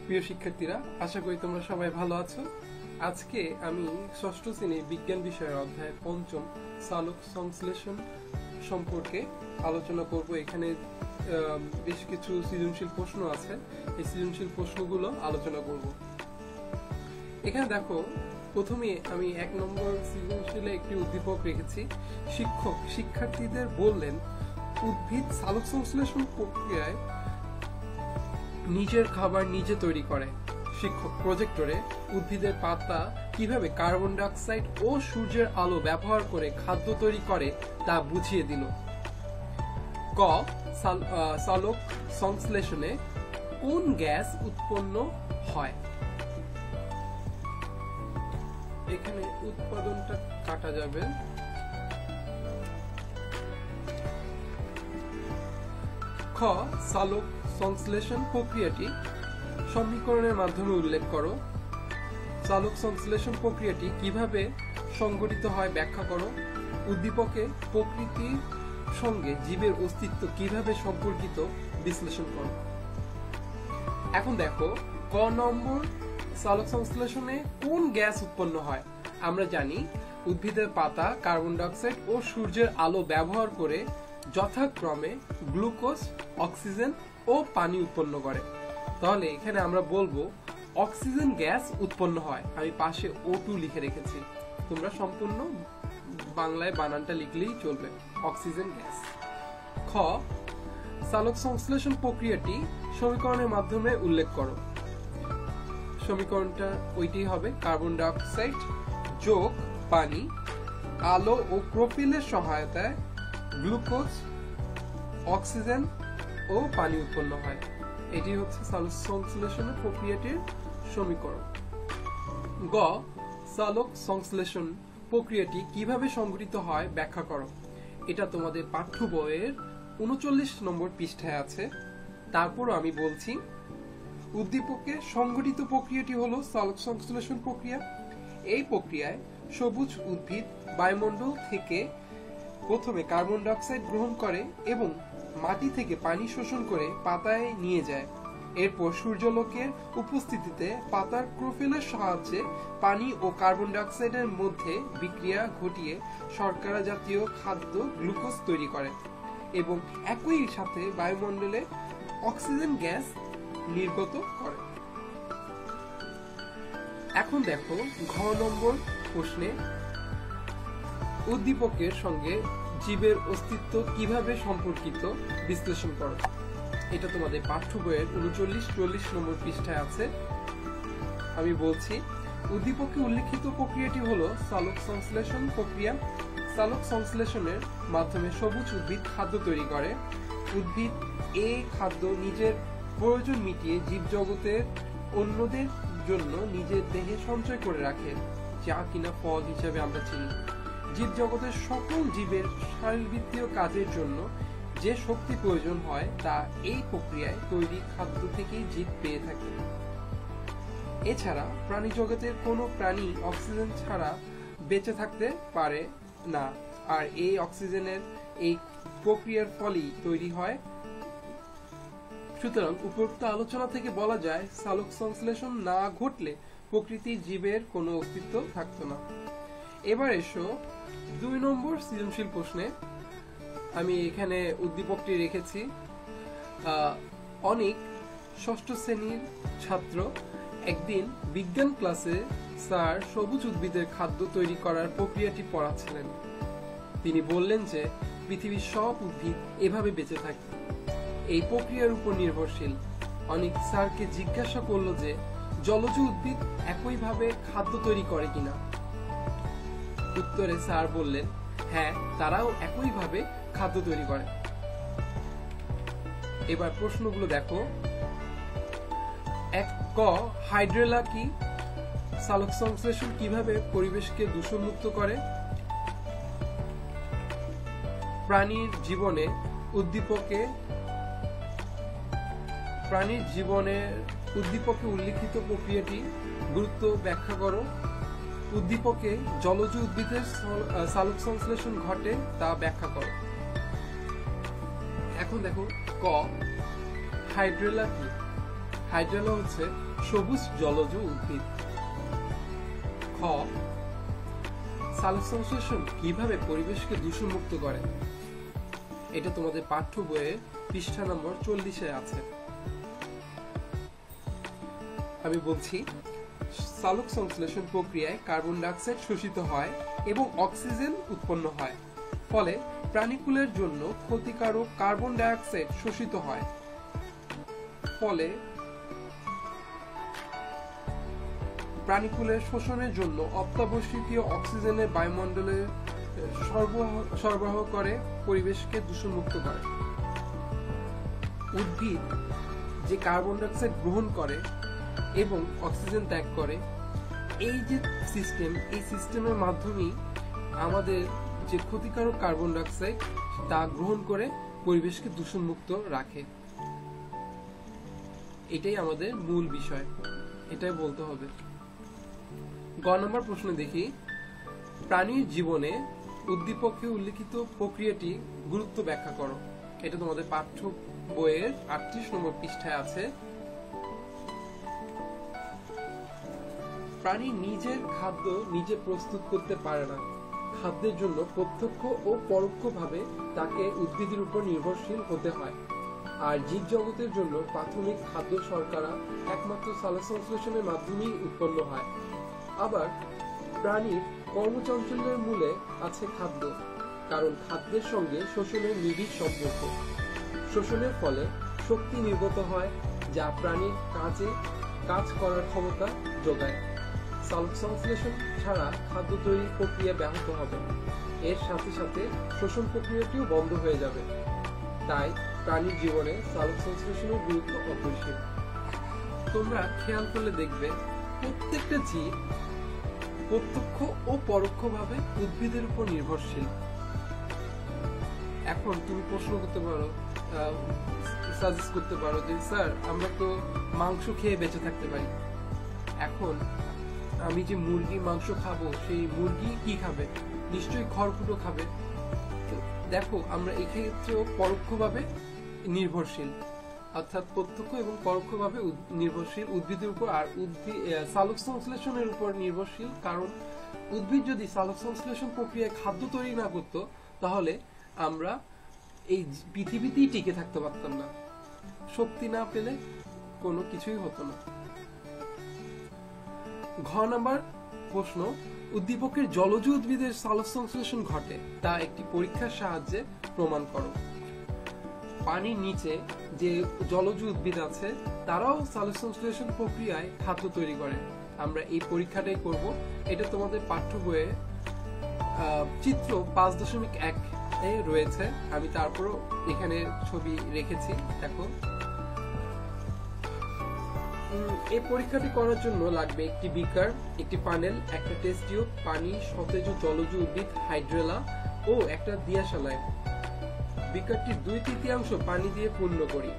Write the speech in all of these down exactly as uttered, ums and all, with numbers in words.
প্রিয় শিক্ষার্থীরা, আশা করি তোমরা সবাই ভালো আছো। আজকে আমি ষষ্ঠ শ্রেণীর বিজ্ঞান বিষয়ের অধ্যায় পঞ্চম সালোক সংশ্লেষণ সম্পর্কে আলোচনা করব। এখানে বেশ কিছু সৃজনশীল প্রশ্ন আছে, এই সৃজনশীল প্রশ্নগুলো আলোচনা করব। এখানে দেখো, প্রথমে আমি এক নম্বর সৃজনশীলে একটি উদ্দীপক রেখেছি। শিক্ষক শিক্ষার্থীদের বললেন, উদ্ভিদ সালোক সংশ্লেষণ প্রক্রিয়ায় নিজের খাবার নিজে তৈরি করে। শিক্ষক প্রজেক্টরে উদ্ভিদের পাতা কিভাবে কার্বন ডাই অক্সাইড ও সূর্যের আলো ব্যবহার করে খাদ্য তৈরি করে তা বুঝিয়ে দিল। ক, সালোক সংশ্লেষণে কোন গ্যাস উৎপন্ন হয়? এখানে উৎপাদনটা কাটা যাবে। খ, সালোক সংশ্লেষণ প্রক্রিয়াটি সমীকরণের মাধ্যমে উল্লেখ করো। সালোক সংশ্লেষণ প্রক্রিয়াটি কিভাবে সংঘটিত হয় ব্যাখ্যা করো। উদ্দীপকে প্রকৃতির সঙ্গে জীবের অস্তিত্ব কিভাবে সম্পর্কিত বিশ্লেষণ করো। এখন দেখো, ক নম্বর, সালোক সংশ্লেষণে কোন গ্যাস উৎপন্ন হয়? আমরা জানি উদ্ভিদের পাতা কার্বন ডাই অক্সাইড ও সূর্যের আলো ব্যবহার করে যথাক্রমে গ্লুকোজ, অক্সিজেন ও পানি উৎপন্ন করে। তাহলে এখানে আমরা বলবো অক্সিজেন গ্যাস উৎপন্ন হয়। আমি পাশে ও টু লিখে রেখেছি, তোমরা সম্পূর্ণ বাংলায় বানানটা লিখলেই চলবে, অক্সিজেন গ্যাস। খ, সালোক সংশ্লেষণ প্রক্রিয়াটি সমীকরণের মাধ্যমে উল্লেখ করো। সমীকরণটা ওইটি হবে কার্বন ডাই অক্সাইড যোগ পানি, আলো ও ক্লোরোফিলের সহায়তায় গ্লুকোজ, অক্সিজেন ও পানি উৎপন্ন হয়। এটি হচ্ছে সালোক সংশ্লেষণ প্রক্রিয়াটির সমীকরণ। গ, সালোক সংশ্লেষণ প্রক্রিয়াটি কিভাবে সংঘটিত হয় ব্যাখ্যা করো। এটা তোমাদের পাঠ্য বইয়ের উনচল্লিশ নম্বর পৃষ্ঠায় আছে। তারপরও আমি বলছি, উদ্দীপকে সংঘটিত প্রক্রিয়াটি হলো সালোক সংশ্লেষণ প্রক্রিয়া। এই প্রক্রিয়ায় সবুজ উদ্ভিদ বায়ুমণ্ডল থেকে প্রথমে কার্বন ডাই অক্সাইড গ্রহণ করে এবং মাটি থেকে পানি শোষণ করে পাতায় নিয়ে যায়। এরপর সূর্যালোকের উপস্থিতিতে পাতার ক্লোরোফিলের সাহায্যে পানি ও কার্বন ডাই অক্সাইডের মধ্যে বিক্রিয়া ঘটিয়ে শর্করা জাতীয় খাদ্য গ্লুকোজ তৈরি করে এবং একই সাথে বায়ুমণ্ডলে অক্সিজেন গ্যাস নির্গত করে। এখন দেখো, ঘ নম্বর প্রশ্নে উদ্দীপকের সঙ্গে জীবের অস্তিত্ব কিভাবে সম্পর্কিত বিশ্লেষণ করো। এটা তোমাদের পাঠ্য বইয়ের উনচল্লিশ চল্লিশ নম্বর পৃষ্ঠায় আছে। আমি বলছি, উদ্দীপকে উল্লেখিত প্রক্রিয়াটি হলো সালোক সংশ্লেষণ প্রক্রিয়া। সালোক সংশ্লেষণের মাধ্যমে সবুজ উদ্ভিদ খাদ্য তৈরি করে। উদ্ভিদ এই খাদ্য নিজের প্রয়োজন মিটিয়ে জীবজগতের অন্যদের জন্য নিজের দেহে সঞ্চয় করে রাখে, যা কিনা ফল হিসেবে আমরা চিনি। জীবজগতের সকল জীবের শারীরবৃত্তীয় কাজের জন্য যে শক্তি প্রয়োজন হয় তা এই প্রক্রিয়ায় তৈরি খাদ্য থেকেই জীব পেয়ে থাকে। এছাড়া প্রাণী জগতের কোনো প্রাণী অক্সিজেন ছাড়া বেঁচে থাকতে পারে না, আর এই অক্সিজেনের এই প্রক্রিয়ার ফলেই তৈরি হয়। সুতরাং উপরোক্ত আলোচনা থেকে বলা যায়, সালোক সংশ্লেষণ না ঘটলে প্রকৃতির জীবের কোনো অস্তিত্ব থাকতো না। এবার এসো দুই নম্বর সৃজনশীল প্রশ্নে। আমি এখানে উদ্দীপকটি রেখেছি। অনেক ষষ্ঠ শ্রেণীর ছাত্র একদিন বিজ্ঞান ক্লাসে স্যার সবুজ উদ্ভিদের খাদ্য তৈরি করার প্রক্রিয়াটি পড়াচ্ছিলেন। তিনি বললেন যে পৃথিবীর সব উদ্ভিদ এভাবে বেঁচে থাকে, এই প্রক্রিয়ার উপর নির্ভরশীল। অনেক স্যারকে জিজ্ঞাসা করলো যে জলজ উদ্ভিদ একইভাবে খাদ্য তৈরি করে কিনা। উত্তরে স্যার বললেন, হ্যাঁ, তারাও একইভাবে খাদ্য তৈরি করে। এবার প্রশ্নগুলো দেখো। এক, ক, হাইড্রেলা কি? সালোক সংশ্লেষণ কিভাবে পরিবেশকে দূষণমুক্ত করে? প্রাণীর জীবনে উদ্দীপকে প্রাণীর জীবনের উদ্দীপকে উল্লিখিত প্রক্রিয়াটি গুরুত্ব ব্যাখ্যা করো। উদ্দীপকে জলজ উদ্ভিদের সালোক সংশ্লেষণ ঘটে তা ব্যাখ্যা করো। এখন দেখো, ক, হাইড্রেলা কি? হাইড্রেলা হচ্ছে সবুজ জলজ উদ্ভিদ। খ, সালোকসংশ্লেষণ কিভাবে পরিবেশকে দূষণমুক্ত করে? এটা তোমাদের পাঠ্য বইয়ে পৃষ্ঠা নম্বর চল্লিশে আছে। আমি বলছি, সালোকসংশ্লেষণ প্রক্রিয়ায় কার্বন ডাইঅক্সাইড শোষিত হয় এবং অক্সিজেন উৎপন্ন হয়, ফলে প্রাণীকুলের জন্য ক্ষতিকারক কার্বন ডাইঅক্সাইড শোষিত হয়। ফলে প্রাণীকুলের শোষণের জন্য অত্যাবশ্যকীয় অক্সিজেনের বায়ুমণ্ডলে সরবরাহ করে পরিবেশকে দূষণমুক্ত করে। উদ্ভিদ যে কার্বন ডাইঅক্সাইড গ্রহণ করে এবং অক্সিজেন ত্যাগ করে, এই যে সিস্টেম, এই সিস্টেমের মাধ্যমেই আমাদের যে ক্ষতিকারক কার্বন ডাইঅক্সাইড তা গ্রহণ করে পরিবেশকে দূষণমুক্ত রাখে। এটাই আমাদের মূল বিষয়, এটাই বলতে হবে। গ নম্বর প্রশ্ন দেখি, প্রাণীর জীবনে উদ্দীপকে উল্লিখিত প্রক্রিয়াটি গুরুত্ব ব্যাখ্যা করো। এটা তোমাদের পাঠ্য বইয়ের আটত্রিশ নম্বর পৃষ্ঠায় আছে। প্রাণী নিজের খাদ্য নিজে প্রস্তুত করতে পারে না। খাদ্যের জন্য প্রত্যক্ষ ও পরোক্ষভাবে তাকে উদ্ভিদের উপর নির্ভরশীল হতে হয়। আর জীবজগতের জন্য প্রাথমিক খাদ্য শর্করা একমাত্র সালোকসংশ্লেষণের মাধ্যমেই উৎপন্ন হয়। আবার প্রাণীর কর্মচঞ্চলের মূলে আছে খাদ্য, কারণ খাদ্যের সঙ্গে শোষণের নিবিড় সম্পর্ক। শোষণের ফলে শক্তি নির্গত হয়, যা প্রাণীর কাজে কাজ করার ক্ষমতা যোগায়। সালোকসংশ্লেষণ ছাড়া খাদ্য তৈরির প্রক্রিয়া ব্যাহত হবে, এর সাথে সাথে শোষণ প্রক্রিয়াটিও বন্ধ হয়ে যাবে। তাই প্রাণীর জীবনে সালোকসংশ্লেষণের গুরুত্ব অপরিসীম। তোমরা খেয়াল করলে দেখবে প্রত্যেকটা জীব প্রত্যক্ষ ও পরোক্ষভাবে উদ্ভিদের উপর নির্ভরশীল। এখন তুমি প্রশ্ন করতে পারো, সাজেস্ট করতে পারো যে স্যার আমরা তো মাংস খেয়ে বেঁচে থাকতে পারি, এখন আমি যে মুরগি মাংস খাবো সেই মুরগি কি খাবে? নিশ্চয়ই খড়কুটো খাবে। তো দেখো, আমরা এক্ষেত্রেও পরোক্ষভাবে নির্ভরশীল, অর্থাৎ প্রত্যক্ষ এবং পরোক্ষভাবে নির্ভরশীল উদ্ভিদের উপর। আর উদ্ভিদ সালোকসংশ্লেষণের উপর নির্ভরশীল, কারণ উদ্ভিদ যদি সালোকসংশ্লেষণ প্রক্রিয়ায় খাদ্য তৈরি না করত, তাহলে আমরা এই পৃথিবীতেই টিকে থাকতে পারতাম না। শক্তি না পেলে কোনো কিছুই হতো না। ঘ নাম্বার প্রশ্ন, উদ্দীপকের জলজ উদ্ভিদের সালোকসংশ্লেষণ ঘটে তা একটি পরীক্ষার সাহায্যে প্রমাণ করো। পানির নিচে যে জলজ উদ্ভিদ আছে তারাও সালোকসংশ্লেষণ প্রক্রিয়ায় খাদ্য তৈরি করে। আমরা এই পরীক্ষাটাই করব। এটা তোমাদের পাঠ্য বইয়ে চিত্র পাঁচ দশমিক এক এ রয়েছে। আমি তারপরও এখানে ছবি রেখেছি, দেখো। এই পরীক্ষাটি করার জন্য লাগবে একটি বিকার, একটি পানেল, একটা টেস্ট টিউব, পানি, সতেজ জলজ উদ্ভিদ হাইড্রেলা ও একটা দিয়াশালায়। বিকারটির দুই তৃতীয়াংশ পানি দিয়ে পূর্ণ করি।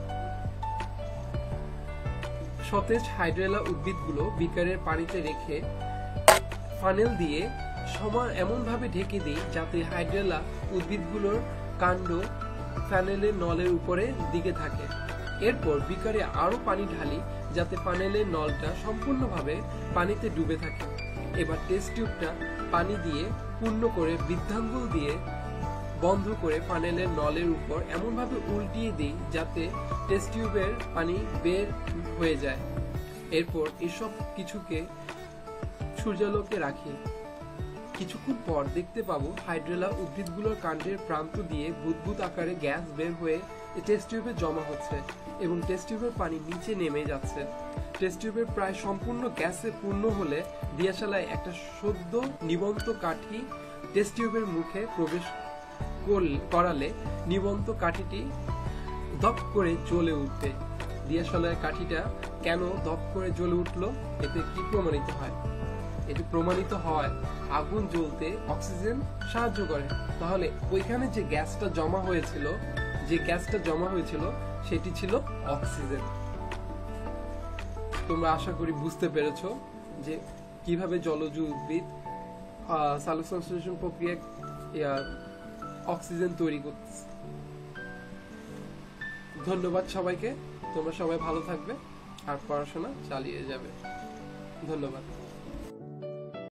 সতেজ হাইড্রেলা উদ্ভিদগুলো বিকারের পানিতে রেখে ফানেল দিয়ে সমান এমন ভাবে ঢেকে দিই যাতে হাইড্রেলা উদ্ভিদগুলোর কাণ্ড ফানেলের নলের উপরে দিকে থাকে। এরপর বিকারে আরো পানি ঢালি যাতে ফানেলের নলটা সম্পূর্ণভাবে পানিতে ডুবে থাকে। এবার টেস্ট টিউবটা পানি দিয়ে পূর্ণ করে বৃদ্ধাঙ্গুল দিয়ে বন্ধ করে ফানেলের নলের উপর এমন ভাবে উল্টিয়ে দিই যাতে টেস্ট টিউবের পানি বের হয়ে যায়। এরপর এসব কিছুকে সূর্যালোকে রাখি। কিছুক্ষণ পর দেখতে পাবো হাইড্রেলা উদ্ভিদগুলোর কাণ্ডের প্রান্ত দিয়ে বুদবুদ আকারে গ্যাস বের হয়ে টেস্ট টিউবে জমা হচ্ছে এবং টেস্ট টিউবের পানি নিচে নেমে যাচ্ছে। টেস্ট টিউবের প্রায় সম্পূর্ণ গ্যাসে পূর্ণ হলে দিয়াশালায় একটা সদ্য নিবন্ত কাঠি টেস্ট টিউবের মুখে প্রবেশ করালে নিবন্ত কাঠিটি ধপ করে জ্বলে উঠবে। দিয়াশালায় কাঠিটা কেন ধপ করে জ্বলে উঠলো, এতে কি প্রমাণিত হয়? এটি প্রমাণিত হয় আগুন জ্বলতে অক্সিজেন সাহায্য করে। তাহলে ওইখানে যে গ্যাসটা জমা হয়েছিল যে গ্যাসটা জমা হয়েছিল সেটি ছিল অক্সিজেন। তোমরা আশা করি বুঝতে পেরেছো যে কিভাবে জলজ উদ্ভিদ সালোকসংশ্লেষণ প্রক্রিয়ায় অক্সিজেন তৈরি করতেছে। ধন্যবাদ সবাইকে, তোমরা সবাই ভালো থাকবে। আর পড়াশোনা চালিয়ে যাবে। ধন্যবাদ।